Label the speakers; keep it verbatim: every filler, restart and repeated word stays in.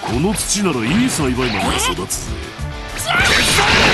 Speaker 1: この土ならいい栽培マンが育つぜ。